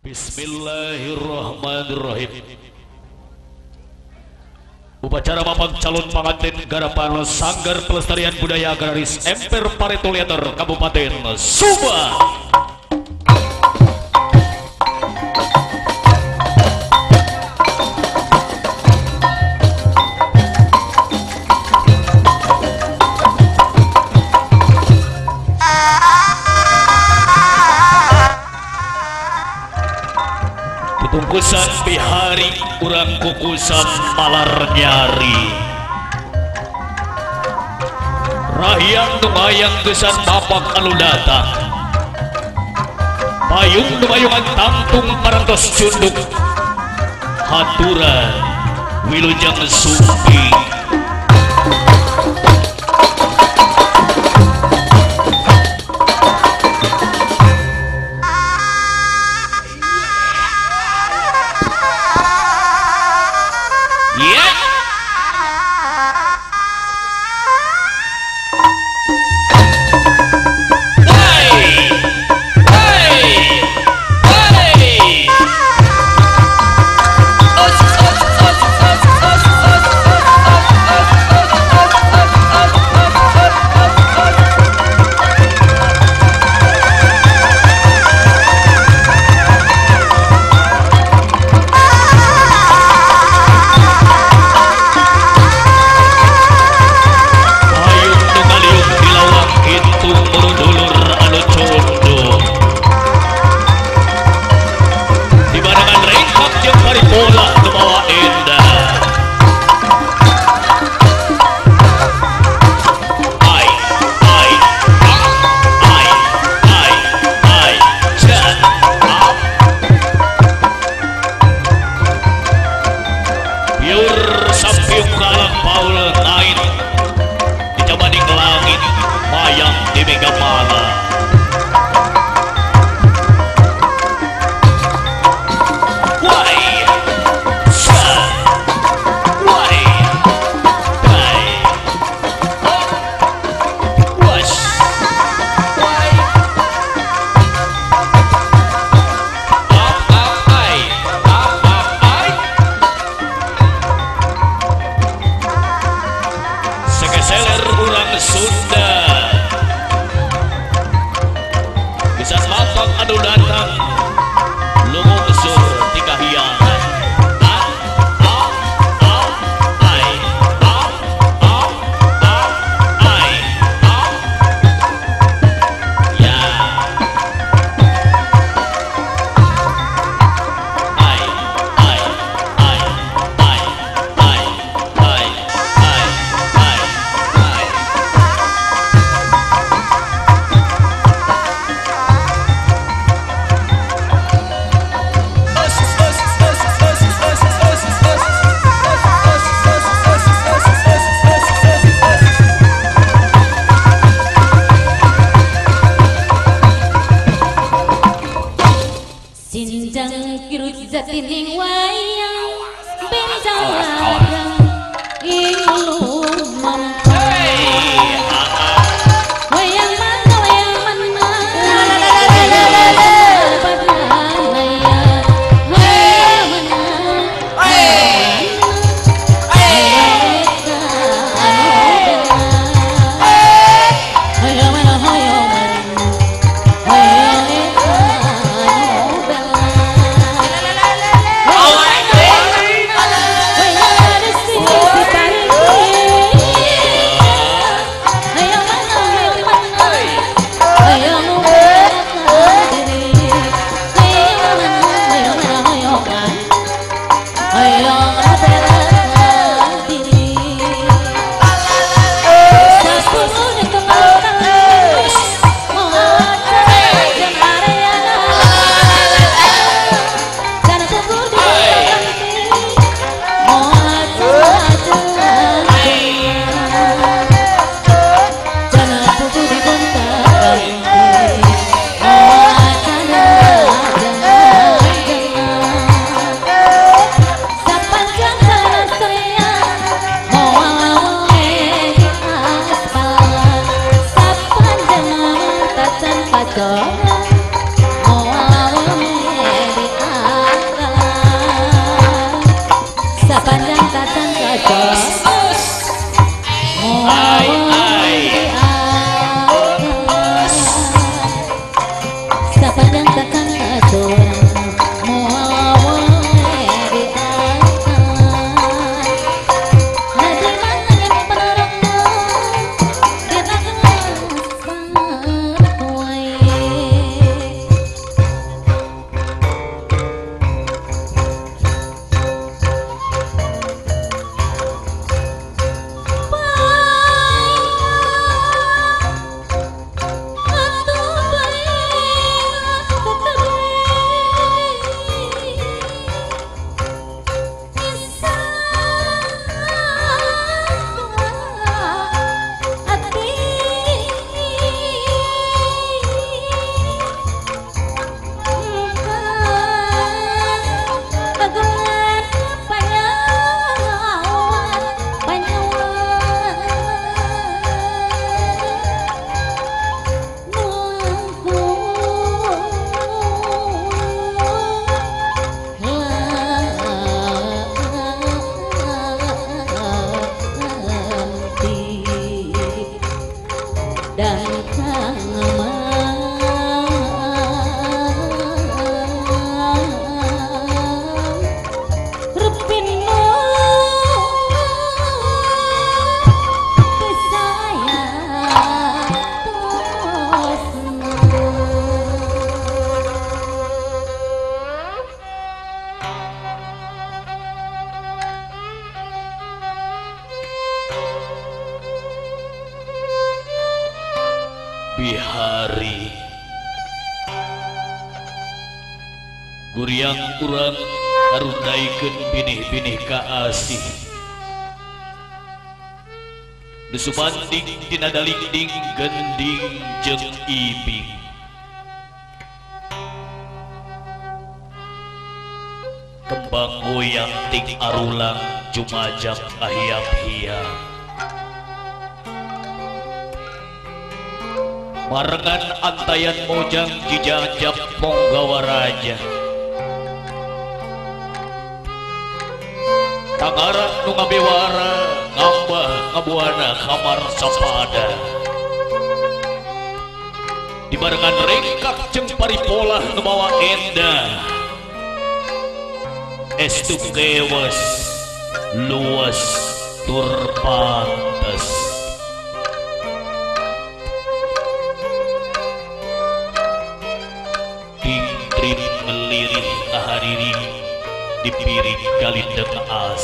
Bismillahirrahmanirrahim. Upacara mapang calon pengantin garapan Sanggar Pelestarian Budaya Agraris Emper Pareto Leater Kabupaten Subang. Kukusan bihari urang kukusan malar nyari rahyang dumayang gesan bapak anu datang payung dumayungan tangtung parantos cunduk haturan wilujeng sumpi Oh, Guriang urang arundaikeun binih-binih kaasih nu subanding tina dalingding gending jeung ibing kembang goyang ting arulang jumajang ahiap-hiap marengan antayan mojang jijajab ponggawaraja tangaran nu ngabewara ngambah ngabuana kamar sapada dibarengan rengkak jeung paripolah nu mawa endah estu kewas luas tur pantes tintrim melirih ahariri dipiring galindeng as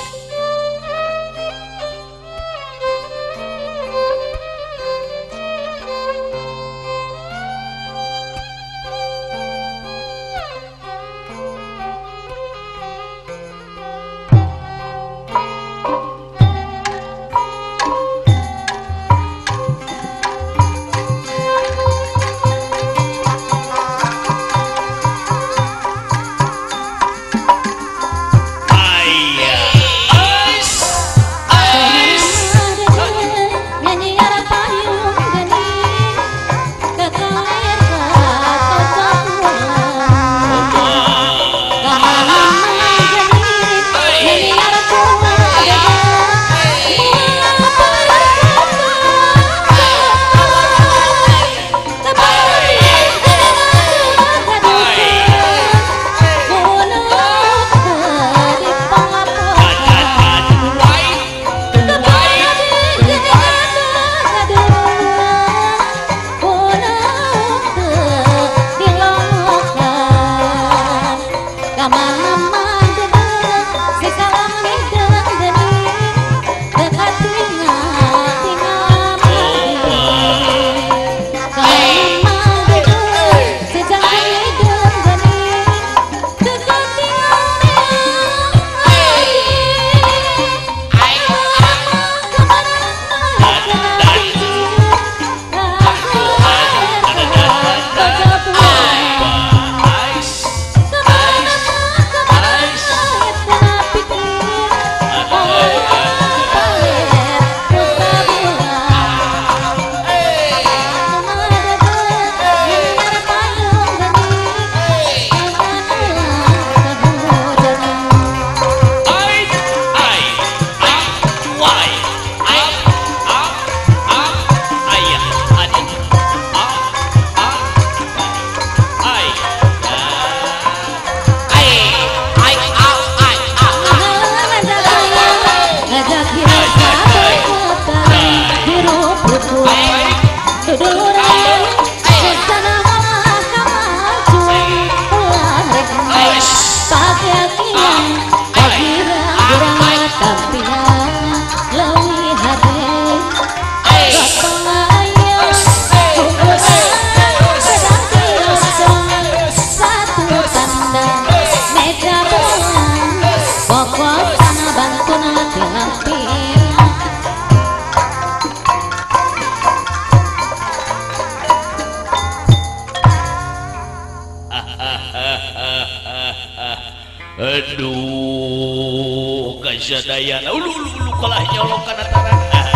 aduh kasadayana ulu kalah nyolong kana tangan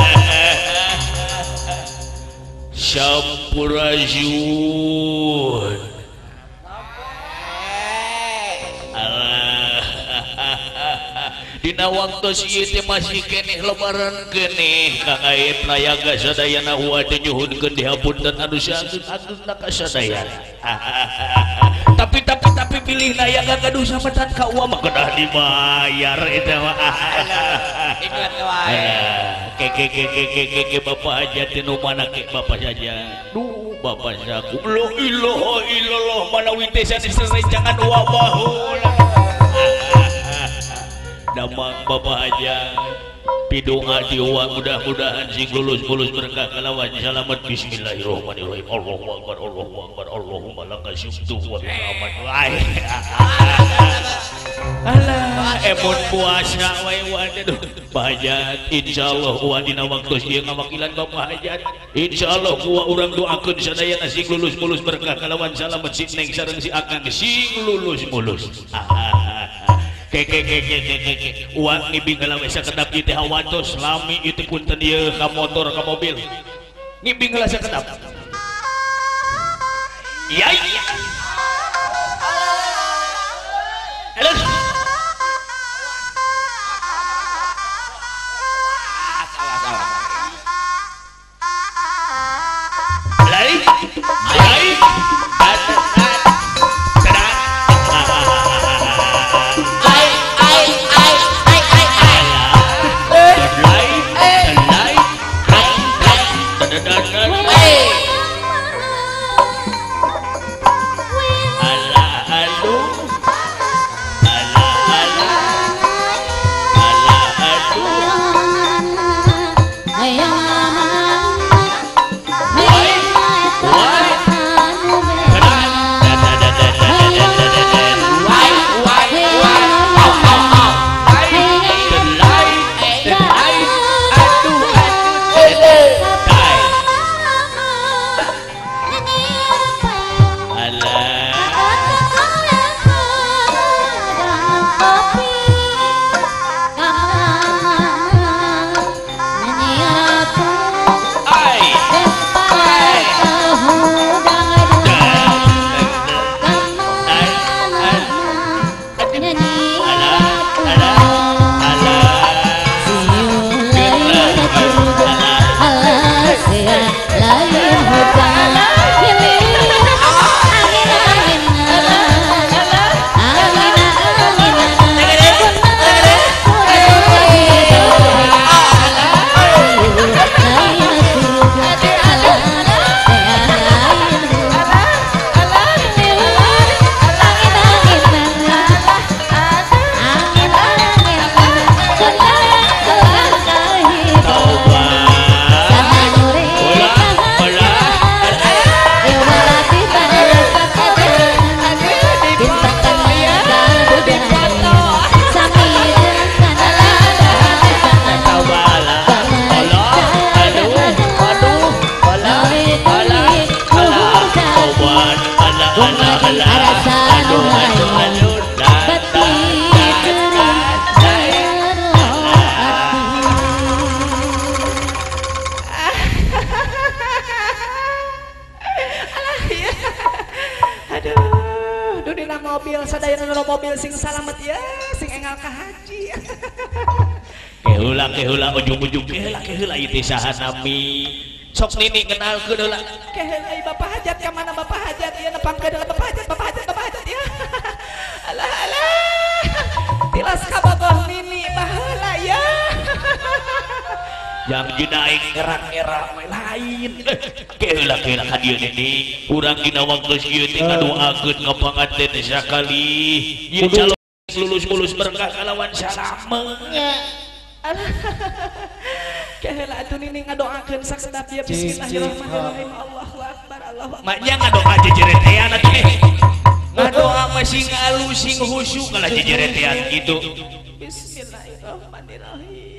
Sampurasun dina waktu ieu teh masih keneh lebaran keneh Kang Aep layaga sadayana wade nyuhunkeun dihapunten anu sageus-agusna ka sadayana tapi pilih layaga gaduh sametan ka uang mah kedah dibayar eta mah iklan wae ke bapak aja tinu mana ke bapak saja duh bapak saku la ilaha illallah manawi teh sanes jangan wabahul damang Bapak Haja pidoa diwa mudah-mudahan sing lulus berkah kalawan selamat bismillahirrahmanirrahim Allahu akbar Allahumma lakal syukru wa bihamd alah emon puasa wae waduh Hajat insyaallah wa dina waktu ieu ngawakilan Bapak Hajat insyaallah gua urang doakeun sadayana sing lulus berkah kalawan salamet si Neng sareng si Akang sing lulus uang ngibing ngelawe sakedap ieu teh hawatos lami ieu teh punten ieu ka motor ka mobil ngibing heula sakedap iya halo mobil sing salamet ya sing engal ka haji keheula ujung-ujung keheula ieu teh saha nami sok nini kenalkeun heula keheula Bapak Hajat ka mana Bapak Hajat ieu nepangkeun Bapak Hajat ya alah tilas ka bogoh nini baheula ya yang junaing ngerak-ngerak lain keheula ka dieu nini urang dina waktu ieu teh ngadoakeun ka panganten sakali ieu calon lulus berkah kalawan salamet keheula atuh nini ngadoakeun sakedap ieu bismillahirrahmanirrahim Allahu akbar maknya ngadoa jejeretean atuh ngadoa masing alus sing khusyuk kalah jejeretean kitu bismillahirrahmanirrahim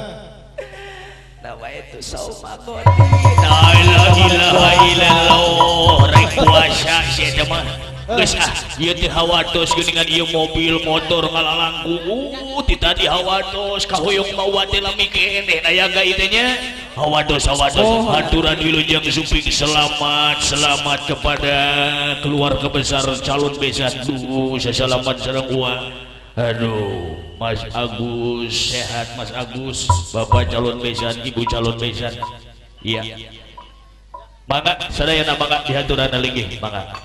nama itu saumagon la ilaha illallah rek puasa sia teh mah geus ieu teh hawatos geuningan ieu mobil motor ngalalangku ti tadi hawatos kahoyong mawa teh lami keneh dayaga ieu teh nya hawatos haturan wilujeng suping selamat kepada keluarga besar calon besan sasalamat sareng uang aduh Mas Agus sehat Mas Agus Bapak calon besan Ibu calon besan iya mangga sadayana mangga dihaturana linggih mangga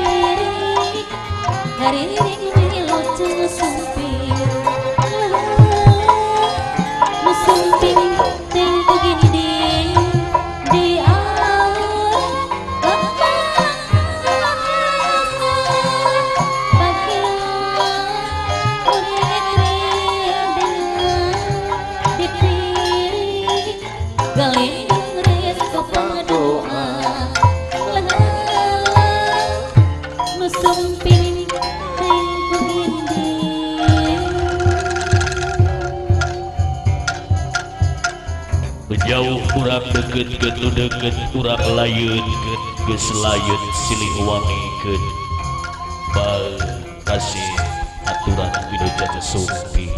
hari ini lo sumping menjauh kurang deket nu deket kurang layun geus layun silih wangikeun bae kasih aturan wilujeng sumpi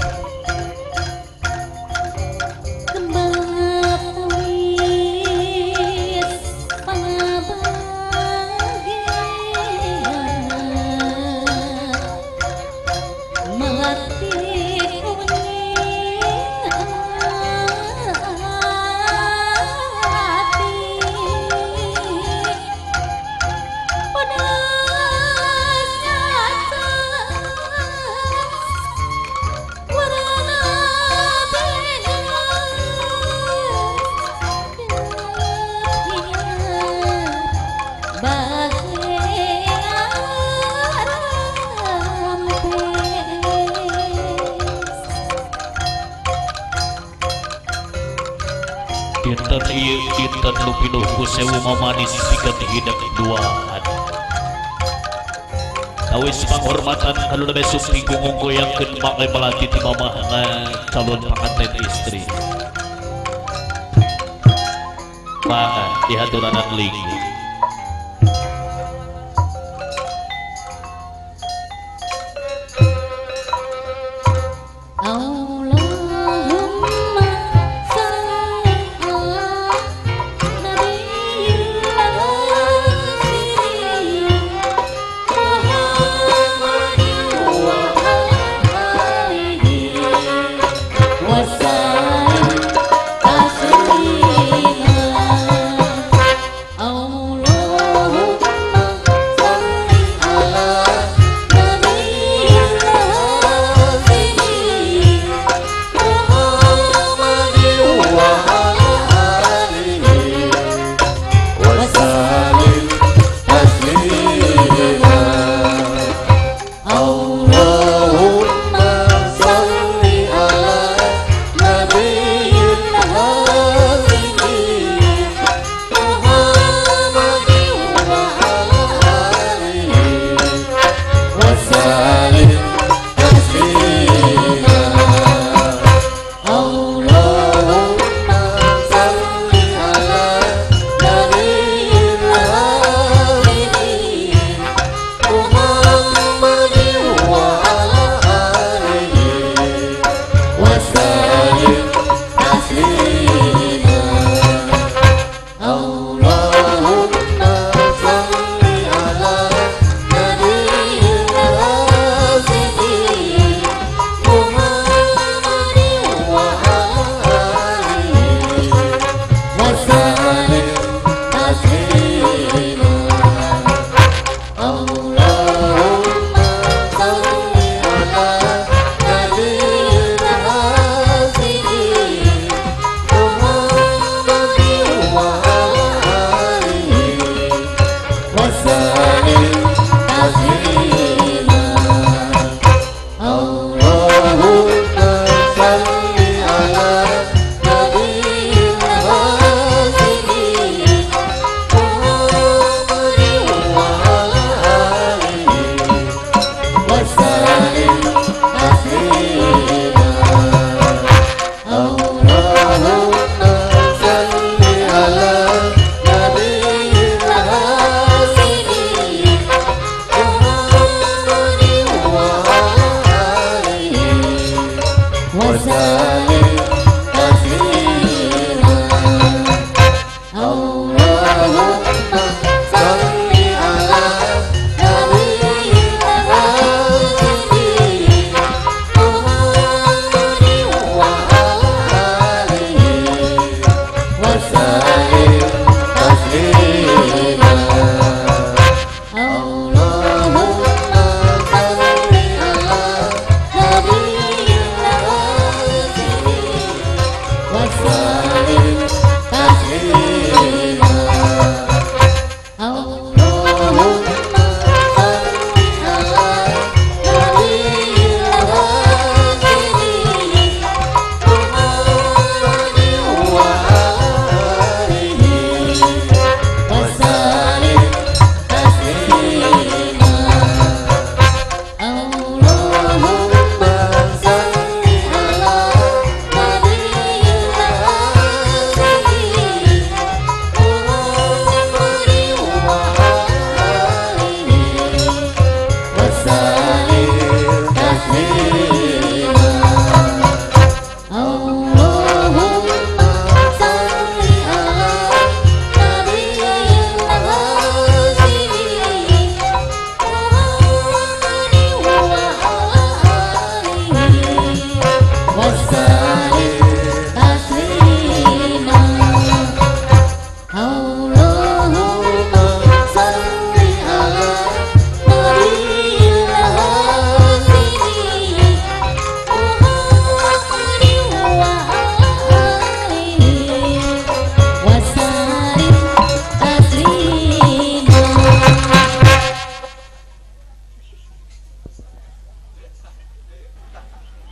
Dinten ieu dinten nu pinuh ku sewu mamanis pikeun hideung duaan. Kawis panghormatan kaluna besuk minggung goyangkeun make melati ti mamah calon pengantin istri. Mangga dihaduranan linggi. Oh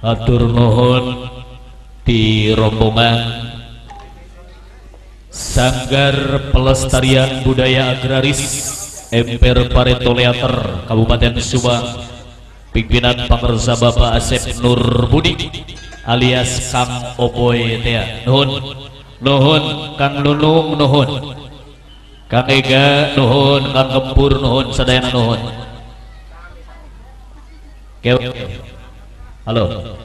atur nuhun di rombongan Sanggar Pelestarian Budaya Agraris Emper Pareto Leater Kabupaten Subang, pimpinan Pangersa Bapak Asep Nur Budi alias Kang Opoy Tea. Nuhun Kang Nunung nuhun, Kang Ega nuhun, Kang Kempur nuhun, sadayana nuhun. Halo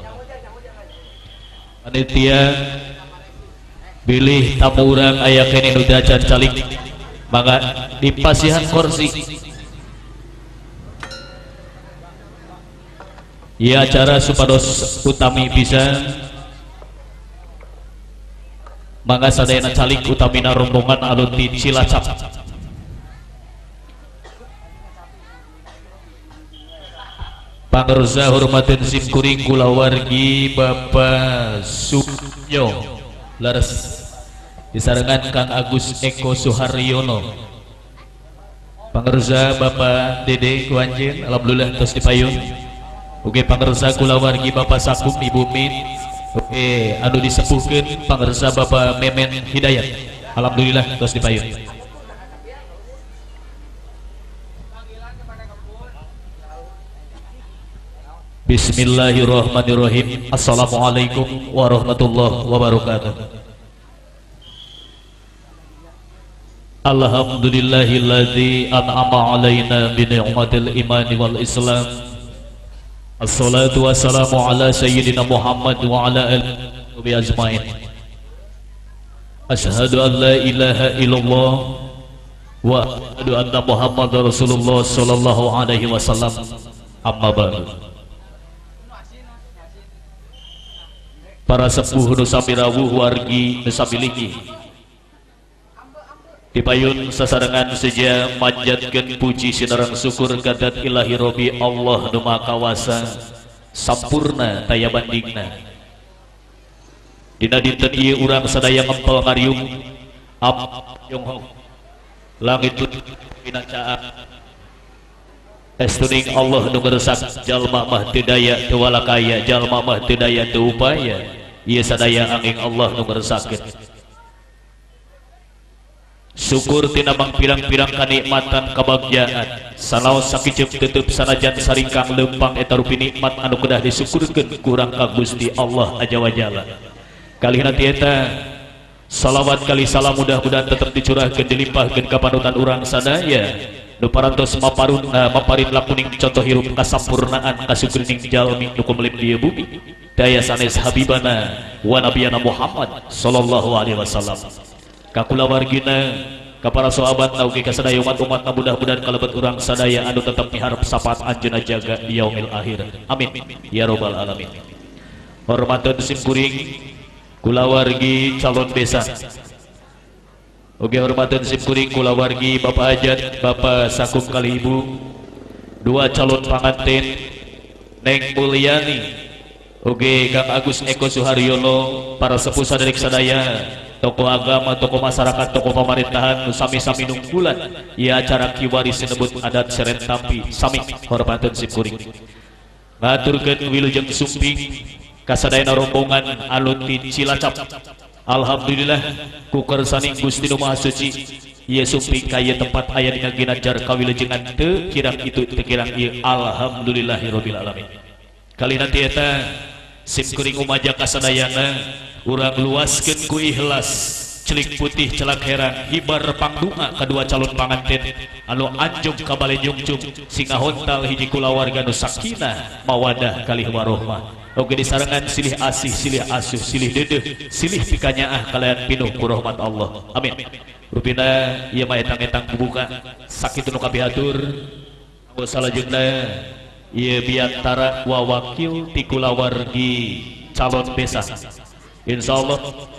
panitia bilih tamu urang aya kene nu dacan calik mangga dipasihan kursi. Ya acara supados utami bisa mangga sadayana calik utamina rombongan alun ti Cilacap. Pangersa hormatin simkuring kula wargi Bapak Subnyo leres disarengan Kang Agus Eko Suharyono. Pangersa Bapak Dede Kuanjen alhamdulillah tos dipayun. Oke pangersa kula wargi Bapak Sakum Ibu Min. Oke anu disepuhkeun pangersa Bapak Memen Hidayat alhamdulillah tos dipayun. Bismillahirrahmanirrahim. Assalamualaikum warahmatullahi wabarakatuh. Alhamdulillahilladzi an'ama alaina bi ni'matil iman wal islam. Assalatu wassalamu ala sayyidina Muhammad wa ala alihi ajmain. Asyhadu an la ilaha illallah wa asyhadu anna Muhammadar Rasulullah sallallahu alaihi wasallam. Amma ba'du. Para sepuh nu sami rawuh wargi nu sami linggih dipayun sasarengan saja manjatkeun puji sinareng syukur gadat ilahi Robbi Allah nu Maha Kawasa sampurna taya bandingna. Dina dinten ieu urang sadaya ngempel ngariung yong langit pinacaan estuning Allah nu ngeuresak jalma mah teu daya teu walakaya, jalma mah teu daya teu upaya. Ieu sadaya angin Allah nu ngeuresakeun. Syukur tina pirang-pirang kanikmatan kabagjaan salaos sakicep tetep sanajan saringkang lempang eta rupi nikmat anu kedah disyukurkeun kurang ka Gusti Allah Azza wa Jalla. Kalihna ti eta salawat kali salam mudah-mudahan tetep dicurahkeun dilimpahkeun ka panutan urang sadaya nu parantos maparin lakuning contoh hirup kasampurnaan kasukrining jalmi nu kumelip di bumi daya sanes habibana wa nabiyana Muhammad sallallahu alaihi wasallam. Ka kula wargina ka para sahabat ugi ka sadaya umat-umat mudah-mudahan kalebet urang sadaya anu tetep miharep sapaat anjeunna jaga di yaumil akhir. Amin ya rabbal alamin. Hormateun simkuring kula wargi calon besan. Oke hormatan simkuring kula wargi Bapak Hajat Bapak Sakum kali Ibu, dua calon pengantin Neng Mulyani, oke Kang Agus Eko Suharyono, para sepuh saderek sadaya, tokoh agama, tokoh masyarakat, tokoh pemerintahan, sami-sami nunggulan, ya acara kiwaris sinebut adat seren tampi, sami hormatan simkuring. Ngaturkeun wilujeng sumping kasadayana rombongan alun ti Cilacap. Alhamdulillah ku kersaning Gusti Nu Maha Suci ieu sumping ka ieu tempat aya dina ginajar kawilujengan teu kirang itu teu kirang ieu alhamdulillahirabbil alamin. Kalina ti eta simkuring umaja kasadayana urang luaskeun ku ikhlas celik putih celak herang hibar pangdunga kedua calon pangantin anu anjung ka bale nyungcung singa hontal hiji kulawarga nu sakinah mawadah kalih warohmah. Oke disarengan silih asih silih asuh silih dedeh silih pikanyaah kalian pinuh ku rahmat Allah. Amin. Rupina ieu mah etang-etang bubuka sakitu nu kabihatur anggo salajengna ieu biantara wawakil ti kulawargi calon besan. Insyaallah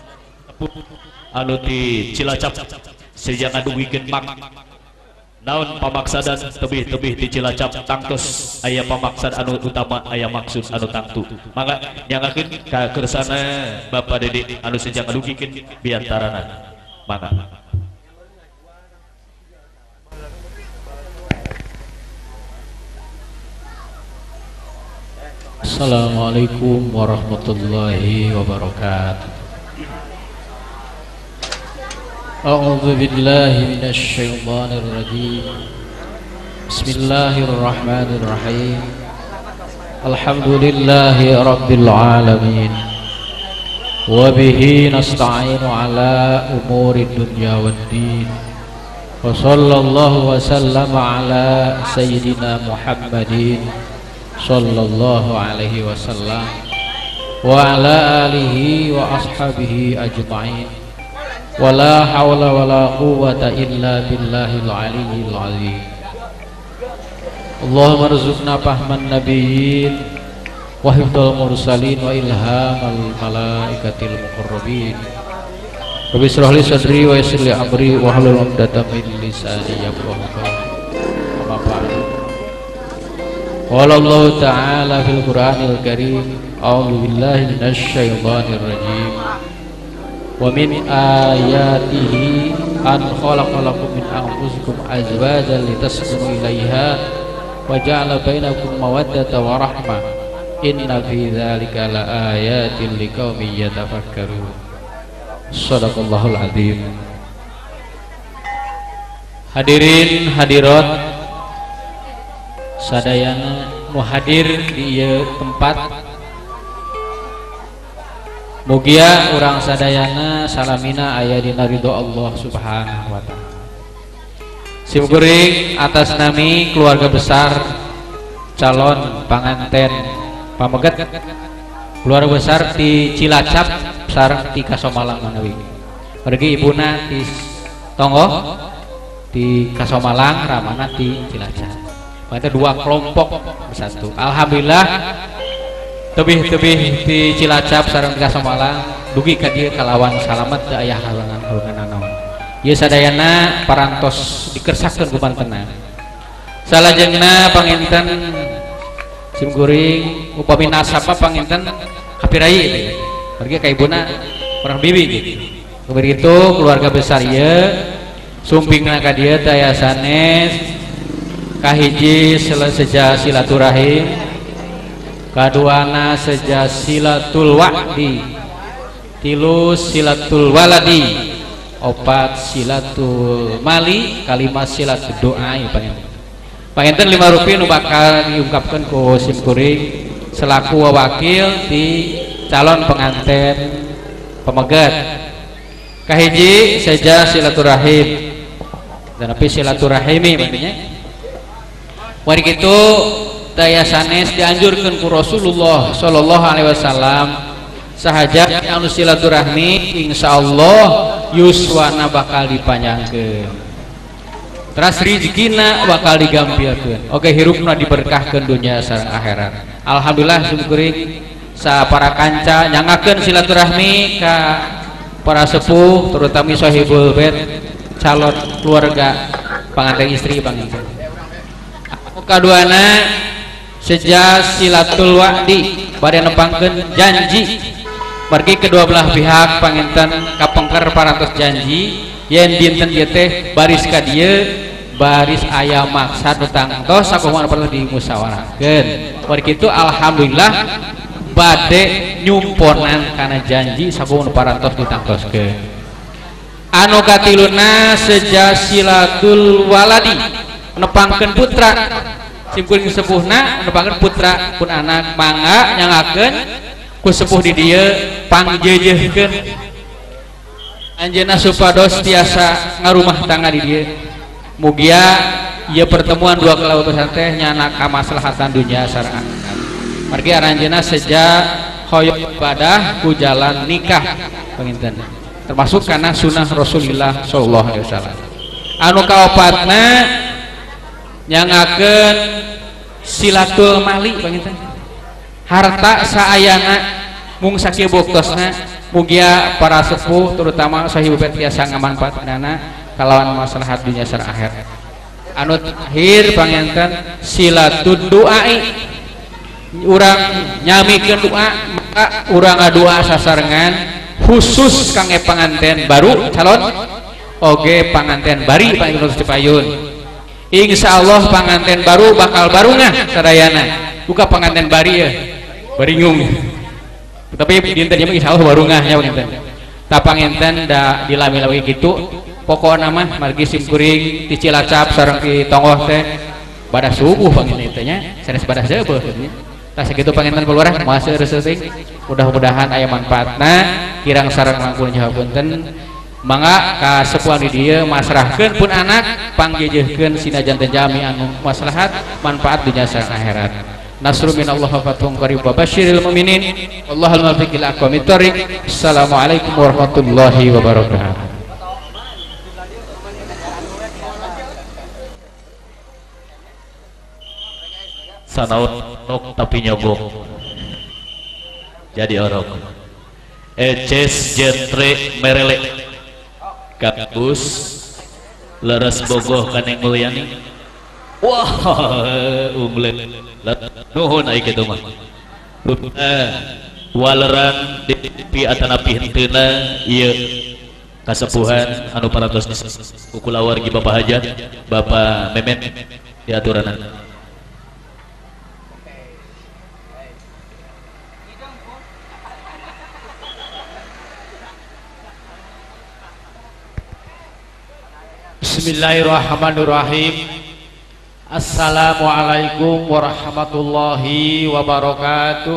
anu ti Cilacap sejang aduwikeun mak naon pamaksadan tebih-tebih di Cilacap tangtos aya pamaksad anu utama aya maksud anu tangtu mangga nyangakeun ka kersana Bapak Dede anu sejang adugikeun biantarana mangga. Assalamualaikum warahmatullahi wabarakatuh. A'udzu billahi minasy syaithanir rajim. Bismillahirrahmanirrahim. Alhamdulillahi rabbil alamin. Wa bihi nasta'inu ala umuri dunya waddin. Wa sallallahu wa sallama ala sayyidina Muhammadin sallallahu alaihi wasallam wa ala alihi wa ashabihi ajma'in. Wa la hawla wa la quwwata illa billahil aliyyil azim. Allahumma rzuqna fahman nabiyyin wa hifdzal mursalin wa ilhamal malaikatil muqarrabin. Rabbi shrah li sadri wa yassir li amri wa hlul 'uqdatam min lisani yafqahu qawli. Amma ba'du. Qala Allah ta'ala fil Qur'anil Karim, a'udzu billahi minasy syaithanir rajim. Wa min ayatihi an khalaqalakum min anfusikum azwajan litaskunu ilaiha wa ja'ala bainakum mawaddatan wa rahmah. Inna fi dzalika laayatin liqaumin yatafakkarun. Shadaqallahul azim. Hadirin hadirat sadayana nu hadir di ieu tempat, mugia urang sadayana salamina aya dina ridho Allah Subhanahu wa taala. Simkuring atas nami keluarga besar calon panganten pameget keluarga besar di Cilacap sareng di Kasomalang manawi. Pergi ibuna di Tonggo di Kasomalang, ramana di Cilacap. Ada dua kelompok bersatu. Alhamdulillah tebih-tebih di Cilacap sareng di Kasomalang dugi ka dieu kalawan salamet teu aya halangan-halangan naon. Ieu sadayana parantos dikersakeun ku mantenna. Salajengna panginten simkuring upami nasaba panginten hapirai pergi ka ibuna urang bibi gitu. Begitu keluarga besar ieu sumpingna ka dieu teh aya sanes kahiji seja silaturahim, kaduana seja silatul wa'di, tilu silatul waladi, opat silatul mali, kalima silatul doa. Panginten 5 rupiah nu bakal diungkapkan ku simkuring selaku wakil di calon pengantin pemegat. Kahiji seja silaturahim dan api silaturahimi maknanya. Wari kitu daya sanes dianjurkeun ku Rasulullah sallallahu alaihi wasallam sahaja anu silaturahmi insyaallah yuswana bakal dipanjangkeun. Teras rizkina bakal digampilkeun. Oke, hirupna diberkahkeun dunia sareng akhirat. Alhamdulillah syukuring sa para kanca nyangakeun silaturahmi ka para sepuh terutama sahibul bait calon keluarga pengantin istri panginten. Kaduana seja silatul wa'di bade nepangkeun janji margi kedua belah pihak panginten kapengker parantos janji yen dinten ieu teh baris ka dieu baris aya maksad tangtos sakumaha perlu dimusyawarahkeun. Bari kitu alhamdulillah bade nyumponan kana janji sakumaha parantos ditangtoskeun. Anu katiluna seja silatul waladi nepangkeun putra simkuring sepuhna nepangkeun putra pun anak mangga nyangakeun ku sepuh di dieu pangjejehkeun anjeunna supados tiasa ngarumah tangga di dieu. Mugia ieu pertemuan dua kelautan teh nyana kamaslahatan dunia sareng akhirat. Margi aranjeunna seja hoyong ibadah ku jalan nikah panginten termasuk karena sunnah Rasulullah sallallahu alaihi wasallam. Anu kaopatna nyangakeun silatul mali panginten harta saayana mung sakieu boktosna mugia para sepuh terutama sahibul bait tiasa ngamanfaatkeunana kalawan maslahat dunia sareng akhirat. Anu terakhir panginten silatud duai urang nyamikeun doa maka urang ngadoa sasarengan khusus kangge panganten baru calon oge panganten bari panginten Cipayun. Insyaallah panganten baru bakal barungah sadayana buka panganten bari ya Beringung. Tapi dinten ieu insyaallah warungahnya dinten. Tapang enten da dilami-lami kitu, pokokna mah margi sim kuring ti Cilacap sareng ti Tongoh teh badah subuh panginten teh nya, sanes badah seubeuh teh. Tah sakitu panginten Lurah moal seureuseuting. Mudah-mudahan aya manfaatna, kirang sareng langkung nyahopunten. Mangga ka sepuhan di dieu masrahkeun pun anak panggejeuhkeun sinajan teh jami anu maslahat manfaat dunya sareng akhirat. Nasrun minallah wa fathun qarib wa basyiril mu'minin. Wallahul muwaffiq ila aqwamit thoriq. Assalamualaikum warahmatullahi wabarakatuh. Sanaut nok tapi nyogok jadi orok eces jentre merele kakus leres bogoh kaneng mulyani wah unglet nuhun ai kitu mah waleran di atanapi henteuna ieu kasepuhan anu parantos ukulawargi Bapak Hajat Bapak Memet diaturanan. Bismillahirrahmanirrahim. Assalamualaikum warahmatullahi wabarakatuh.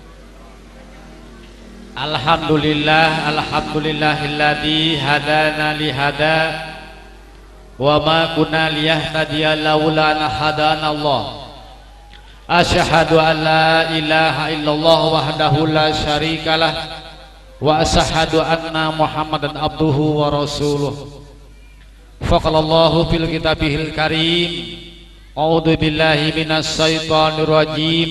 Alhamdulillahilladzi hadana li hada wa ma kunna liyahtadiya laula an hadana Allah. Asyhadu an la ilaha illallah wahdahu la syarikalah wa asyhadu anna Muhammadan abduhu wa rasuluh. Faqalallahu fil kitabihil karim. A'udzu billahi minas syaitonir rajim.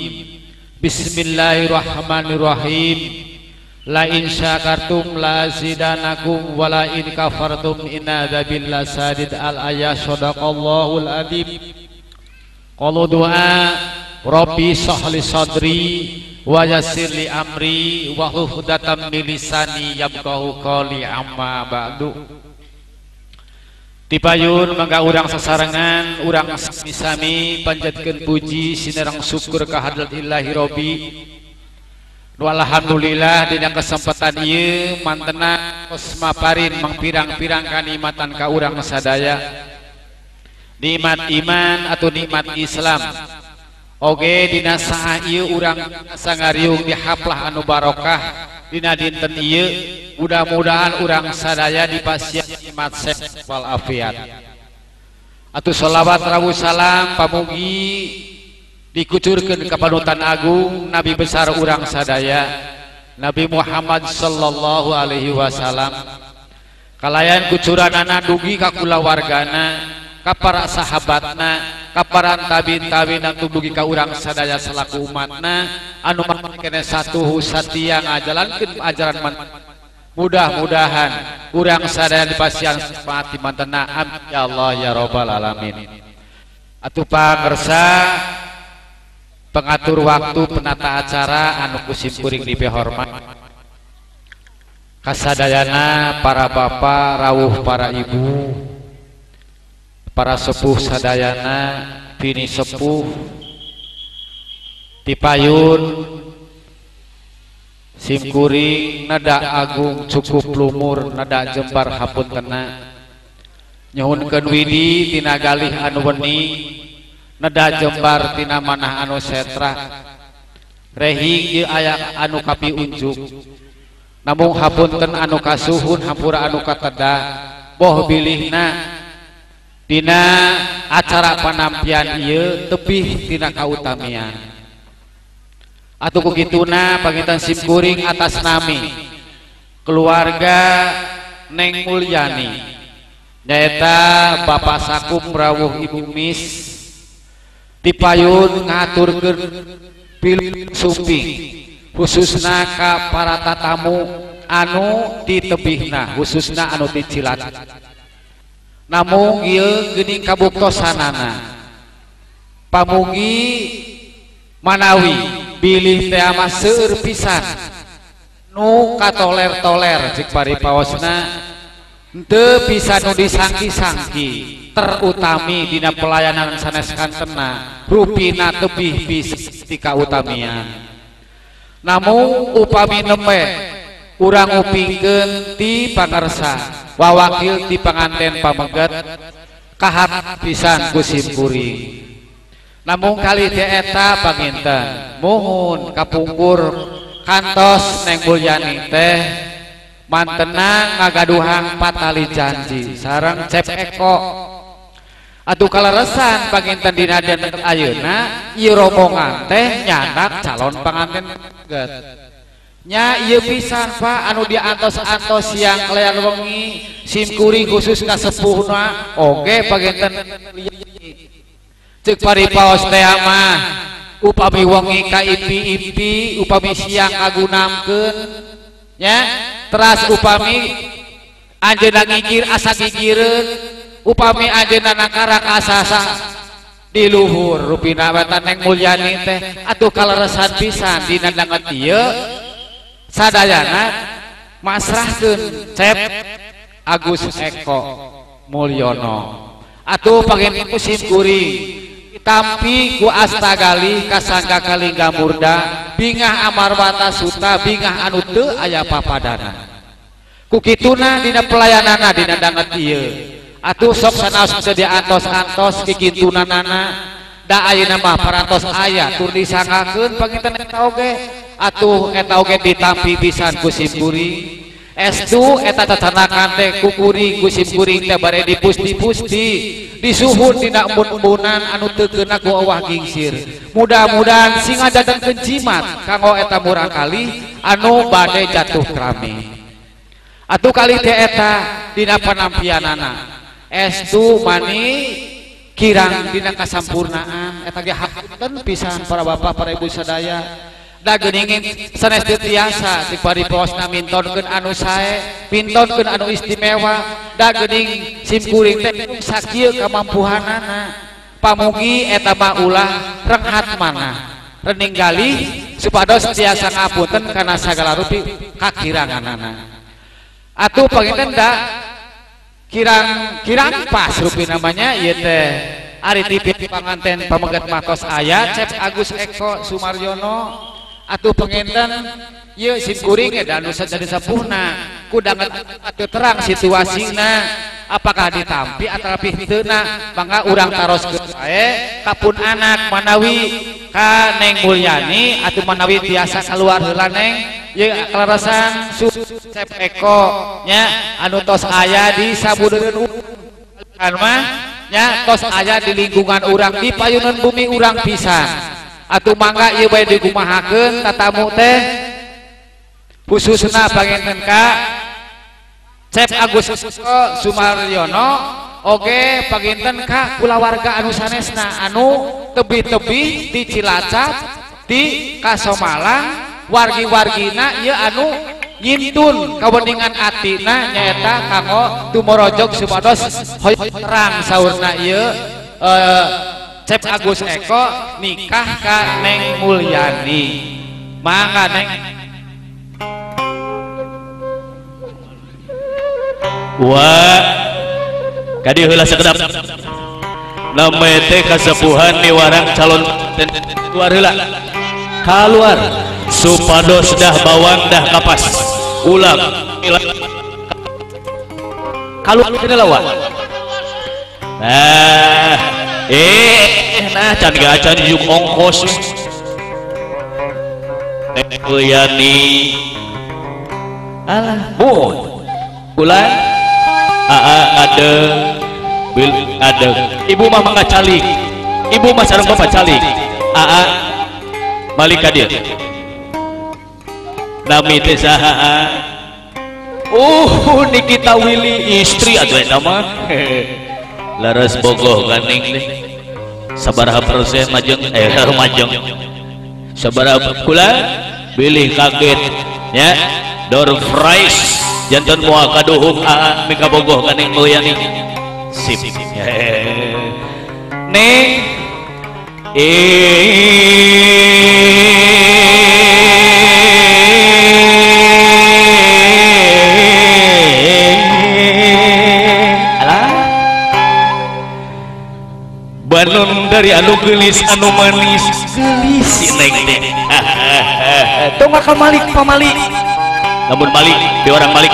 Bismillahirrahmanirrahim. La in syakartum la zidanakum wa la in kafartum inna adzabil lasadid. Al ayat sadaqallahul adzim. Qalu du'a Rabbi shrahli sadri wa yassir li amri wa hlul min lisani yafqahu qawli amma ba'du. Tipayun mangga urang sasarengan urang sami-sami panjatkeun puji sinerang syukur ka hadrat Ilahi Robbi. Nu alhamdulillah dina kesempatan ieu mantena tos maparin mangpirang-pirang kanikmatan ka urang sadaya. Nikmat iman atau nikmat Islam. Oge dina saha ieu urang sangariung di haplah anu barokah dina dinten ieu. Mudah-mudahan urang sadaya dipasian nikmat sehat wal afiat. Atuh sholawat rawuh salam pamugi dikucurkeun ka panutan agung Nabi besar urang sadaya Nabi Muhammad sallallahu alaihi wasallam. Kalayan kucuranana dugi ka kulawargana, ka para sahabatna, ka para tabiin anu dugi ka urang sadaya selaku umatna anu mangkene satuhu satia ngajalankeun ajaran mudah-mudahan urang sadaya dipasian mati mantena amin ya Allah ya rabbal alamin. Atuh pangersa pengatur waktu penata acara anu kusim kuring dipehormat kasadayana para bapak rawuh para ibu para sepuh sadayana bini sepuh tipayun simkuring nada agung cukup lumur nada jembar hapuntenna nyuhunkeun widi tina galih anu weni nada jembar tina manah anu setra rehing ieu aya anu kapi unjuk namung hapunten anu kasuhun hampura anu kateda boh bilihna dina acara panampian ieu tepih tina kautamian. Atuh kukituna panginten simkuring atas nami keluarga Neng Mulyani nyaeta Bapak Sakum rawuh Ibu Mis tipayun ngaturkeun pilih sumping khususna ka para tatamu anu di tebihna khususna anu di Cilacap. Namung ieu geuning kabuktosanana pamugi manawi bilih teh mah seueur pisan nu katoler-toler cik paripaosna henteu bisa nu disangki-sangki terutami dina pelayanan sanes kantena rupina tebih bisa ti kautamian namun upami nembe urang upingkeun ti pangarsa wawakil ti panganten pameget kahat pisan ku simkuring. Namun kali teh eta panginten muhun kapungkur kantos Neng Mulyani teh mantenang ngagaduhang patali janji sareng Cep Eko atuh kaleresan panginten dina den ayeuna ieu rombongan teh nyanak calon panganten pameget. Nya ieu pisan Pak anu diantos-antos siang lean wengi simkuring khusus ka sepuhna oge panginten ceuk paripaos teh mah upami wengi ka ipi-ipi upami siang agunamkeun nya teras upami anjeunna ngigir asa gigireun upami anjeunna nakarak asa di luhur rupina batan Neng Mulyani teh atuh kaleresan pisan dina danget ieu sadayana masrahkeun Cep Agus Eko Mulyono atuh pangen musim kuring tampi ku astagali kasangka kalingga murda bingah amarwata suta bingah anu teu aya papadana ku kituna dina pelayanana dina danget ieu atuh sok sanaos teu diantos-antos kikintunanana da ayeuna mah parantos aya tur disangakeun panginten eta oge atuh eta oge ditampi pisan ku simkuring estu eta tatanakan teh ku kuring ku simkuring teh bare dipusti-pusti disuhun dina embun-embunan anu teu keuna ku euwah gingsir mudah-mudahan sing ngadadenkeun jimat kanggo eta murangkali anu bade jatuh krami atuh kali teh eta dina panampianana estu mani kirang dina kasampurnaan eta ge hapunten pisan para bapak para ibu sadaya da geuningan sanes teu tiasa ti pariposna mintonkeun anu sae pintonkeun anu istimewa da geuning simkuring teh sakieu kamampuhanana pamugi eta mah ulah renghat manah reninggali supados tiasa ngapunten kana sagala rupi kakiranganana atuh panginten da kirang pas rupi namanya ieu teh ari ti panganten pameget matos aya Cep Agus Eko Sumaryono atuh panginten ieu simkuring eta anu jadi sapuhna ku danget atuh terang situasina apakah ditampi atapi henteuna mangga urang taroskeun sae kapun anak manawi ka Neng Mulyani atuh manawi tiasa kaluar heula Neng ieu kaleresan Cep Eko nya anu tos aya di sabudeureun kan mah nya tos aya di lingkungan urang di payunan bumi urang pisan atuh mangga ieu bae dikumahakeun tatamu teh khususna panginten ka Cep Agus Sumaryono oge panginten ka kulawarga anu sanesna anu tebih-tebih di Cilacap di Kasomalang wargi-wargina ieu anu nyintun kaweningan atina nyaeta kanggo tumorojog supados hoyong terang saurna ieu Cep Agus Eko nikah ka Neng Mulyani mangga Neng wah kadi heula sakedap name teh kasepuhan di warang calon keluar heula kaluar supados dah bawang dah kapas ulang kaluar teh lawa nah can gacan juk ongkos Neng Mulyani alah mohon ulang ada bil ada ibu mah mangga calik ibu mah sareng bapak calik balik ka dieu nami teh saha Nikita Willy istri atuh eta mah laras bogoh ganing teh sabaraha persen majeng majeng sabaraha kula bilih kaget nya door price jantan moal kaduhuk mika bogoh ganing Mulyani sip Neng Bandung dari anu gelis anu manis gelis si neng teh tong akal malik pamalik namun malik di orang malik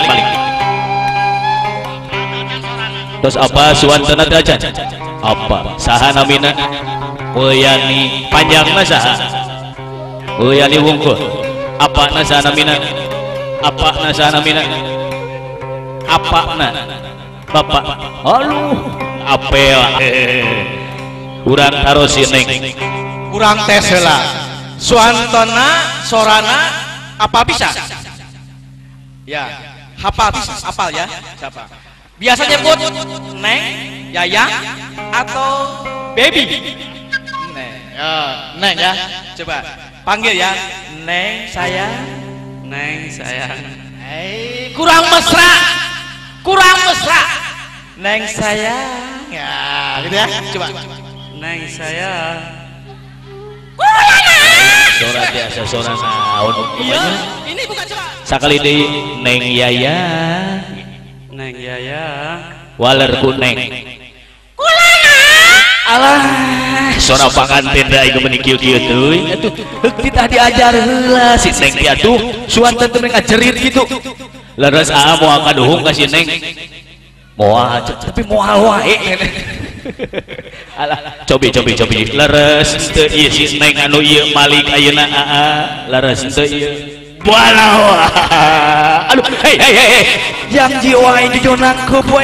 terus apa suantana teh acan apa saha namina Uyani panjangna saha Uyani wungkul apa na saha namina apakna bapak aluh apel urang taruh si neng kurang tes heula suantana sorana apa bisa ya hafal bisa hafal ya siapa biasa nyebut neng yayang atau baby neng ya coba panggil ya neng sayang kurang mesra neng sayang ya gitu ya coba neng sayang sora biasa sora naon iya ini bukan coba sakali deui neng yaya waler ku neng alah sora panganten da ieu meuni kieu-kieu teuy atuh heuk kita diajar heula si neng teh atuh suanten teh ngajerit gitu leres moal kaduhung ka si neng moal tapi moal wae alah cobi leres teu ieu si neng anu ieu malik ayeuna leres teu ieu walau aduh hei yang jiwa ini jonan ke boy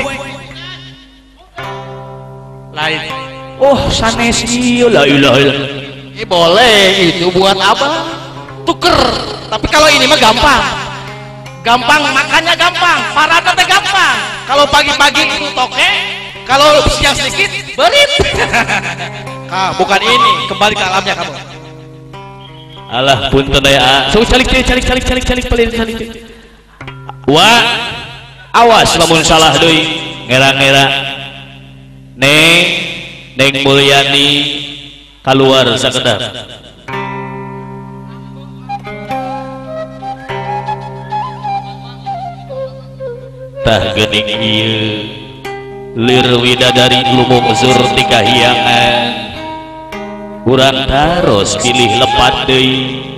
lain oh sanes ieu la ilaha illallah boleh itu buat apa tuker tapi kalau ini mah gampang makannya gampang parada teh gampang kalau pagi-pagi itu toke kalau siang sedikit berit bukan ini kembali ke alamnya kamu alah punten ya so calik pelin wa awas lamun salah deui ngera-ngera neng Mulyani keluar sakedar tah geuning ieu lir widadari lumung zur ti kahiyangan urang taros pilih lepat deui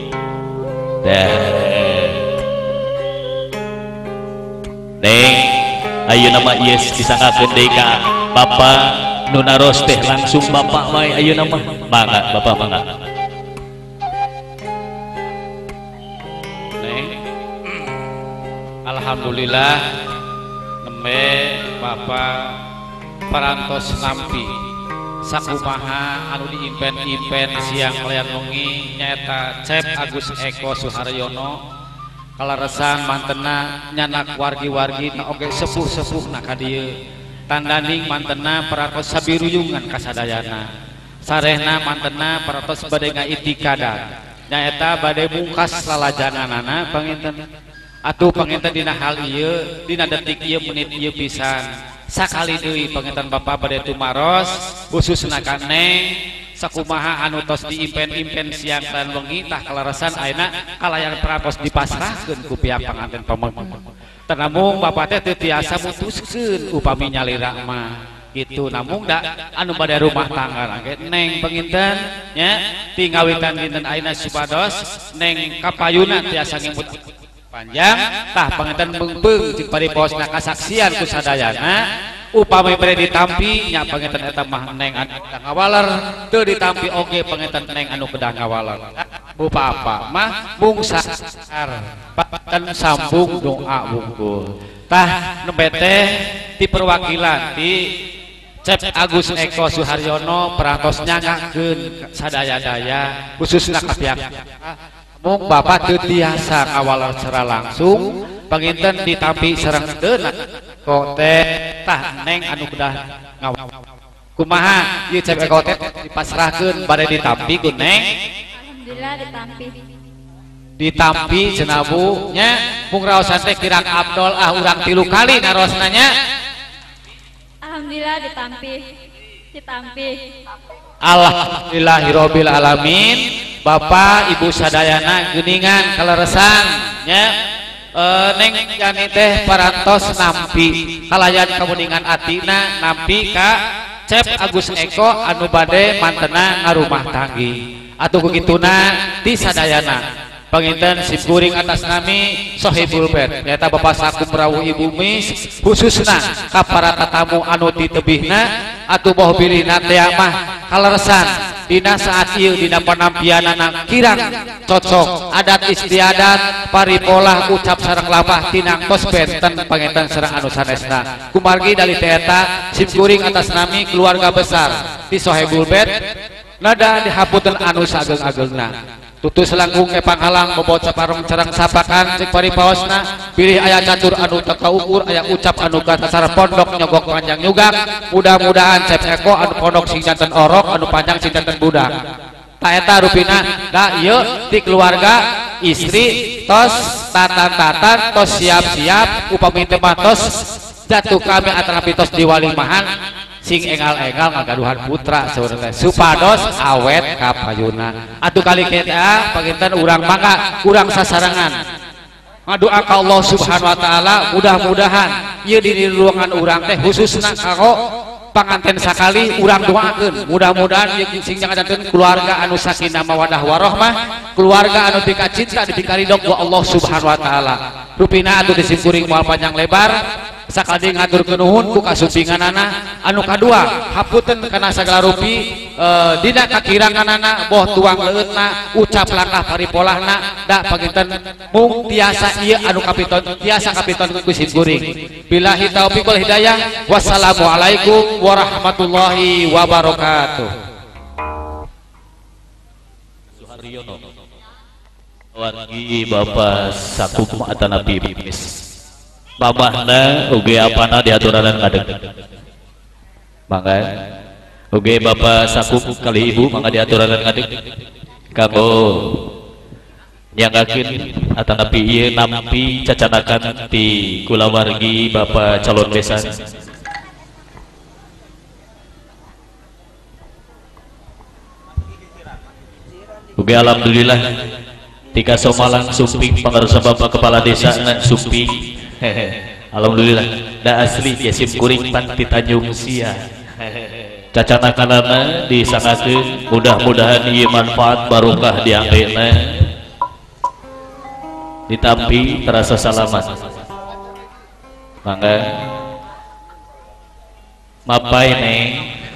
neng ayeuna mah ieu disangkakeun deui ka bapa nu naros teh langsung bapak mah ayeuna mah mangga bapak mangga neng alhamdulillah nembe bapak parantos nampi sakumaha anu diimpen-impen siang kalian wengi nyaeta Cep Agus Eko Suharyono kalaresan mantena nyanak wargi-wargi na oge sepuh-sepuh na ka dieu tandanding mantena parantos sabiruyungan kasadayana sarehna mantena parantos bade ngaitikadan nyaeta bade mungkas lalajananana panginten atuh panginten dina hal ieu dina detik ieu menit ieu pisan sakali deui panginten Bapak bade tumaros khususna ka neng sakumaha anu tos diimpen-impen siang dan wengi tah kalaresan ayeuna kalayan parantos dipasrahkeun ku pihak panganten pameung tanamu Bapak teh teu tiasa mutuskeun upami nyalira mah gitu namun da anu bade rumah tangga lagi neng panginten nya tingawitan dinten ayeuna supados neng kapayuna tiasa ngemut panjang tah panginten beungpeung jeung pariposna kasaksian ku sadayana upami bade ditampi nya panginten eta mah neng anu kedah ngawaler teu ditampi oge panginten neng anu kedah ngawaler bupapa mah mung sasar panten sambung doa wungkul tah nembe teh ti perwakilan di Cep Agus Eko Suharyono parantos nyangakeun sadaya-daya khususna ka pihak mung Bapak teu tiasa ngawaler secara langsung panginten ditampi sareng teu kok teh tah neng anu kedah ngawal kumaha ieu Cep Eko teh dipasrahkeun bade ditampi ku neng alhamdulillah ditampi cenabu nya mung raosan teh kirang Abdol urang 3 kali narosna nya alhamdulillah ditampi alhamdulillahirabbil alamin Bapak Ibu sadayana geuningan kaleresan nya neng Yani teh parantos nampi kalayan kamuningan atina nampi ka Cep Agus Eko anu bade mantena ngarumah tanggi atuh kugituna di sadayana panginten simkuring atas nami Sohibul Bed nyata Bapak Sakum Rawuh Ibu Mis khususna ka para tatamu anu di tebihna atuh boh bilihna teh mah kaleresan dina saat ieu dina panampianana kirang cocok adat istiadat paripolah ucap sareng labah tinang tos benten panginten sareng anu sanesna kumargi dari eta simkuring atas nami keluarga besar di Sohibul Bed nada dihapunten anu sageng-agengna tutus langkung ke panghalang bobot saparong cerang sapakan cek paripaosna pilih aya catur anu teka ukur aya ucap anu kasar pondok nyogok panjang nyugak mudah-mudahan cep eko anu pondok sing janten orok anu panjang sing janten budak ta eta rupina da ieu ti keluarga istri tos tatan-tatan tos siap-siap upami teh tos jatuh kami atanapi tos diwalimahan sing engal-engal ngagaduhan putra saudara supados awet kapayuna atuh kali kita panginten urang mangga urang sasarangan ngadoa ka Allah Subhanahu wa taala mudah-mudahan ieu di ruangan urang teh khususna kanggo panganten sakali urang doakeun mudah-mudahan ieu sing jangadankeun keluarga anu sakinah mawaddah warahmah keluarga anu dikacinta dipikaridok ku Allah Subhanahu wa taala rupina atuh disimkuring moal panjang lebar sakali ngaturkeun nuhun ku kasupinganana anu kadua hapunten kana sagala rupi dina kakiranganana boh tuang leutna ucap langkah paripolahna da panginten mung tiasa ieu anu kapiton tiasa kapiton ku simkuring billahi taufiq wal hidayah wassalamualaikum warahmatullahi wabarakatuh. Suharyono wargi Bapak Sakum atanapi Bis babahna uge apana diaturanan ngadeg mangga uge Bapak Sakum kali Ibu mangga diaturanan ngadeg kanggo nyangakeun atanapi ieu nampi cacanakan ti kulawargi Bapak calon besan uge alhamdulillah tika somalang sumping pangarusa Bapak kepala desa sumping alhamdulillah da asli ya simkuring panti Tanjung Sia cacanakanana disangakeun mudah-mudahan ieu manfaat barokah dianggena ditampi terasa salamat mangga mapai neng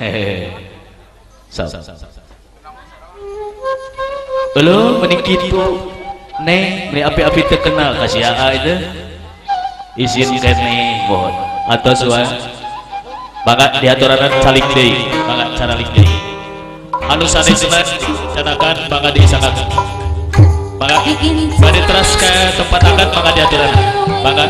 belum menikitu neng ini api-api terkenal kasih aa itu izin kene mohon atau suan mangga diaturanan saling deui mangga saling deui anu sanesna canakan mangga disangakeun mangga bade teras ke tempat angkat mangga diaturanan mangga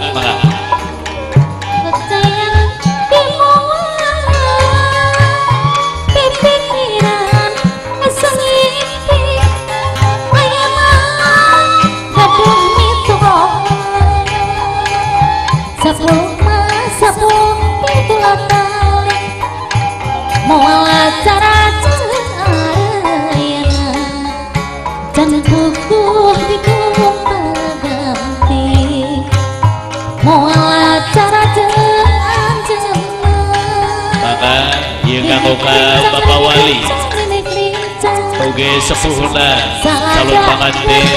Ka Bapak Wali oge sepuhna calon panganten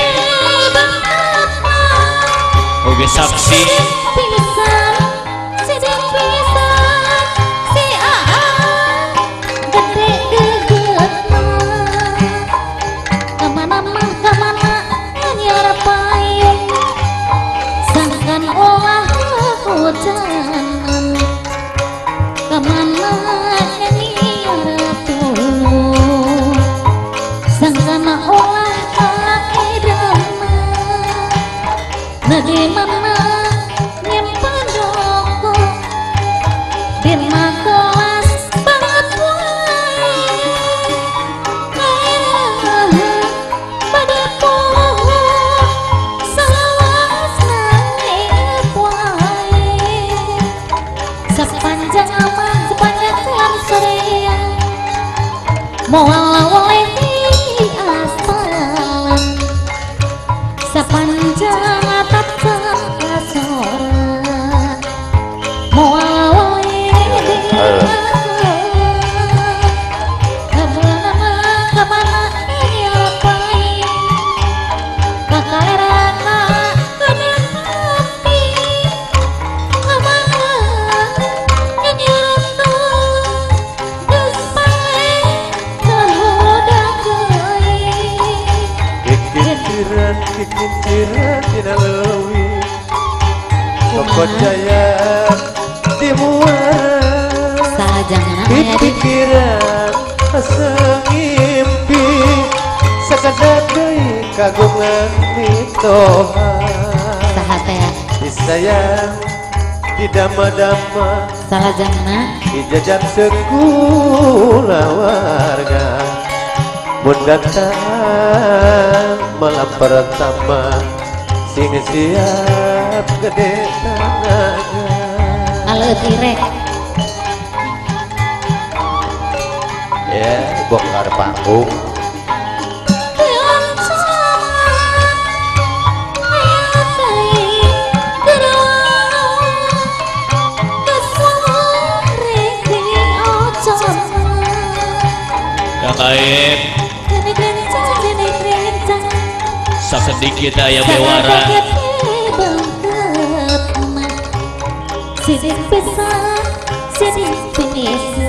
oge saksi pikiran kikiran dina leuwih pokok jaya di muara salajengna di aya di pikiran asa ngimpi sakada deui kagungan mitoha saha teh disayang di dama-dama salajengna dijajak sekolah warga mun datang malam pertama sing siap gede tanahnya aleuti rek ya bongkar panggung Kakaib sasedikit aya bewara Sidik pisah, sidik finish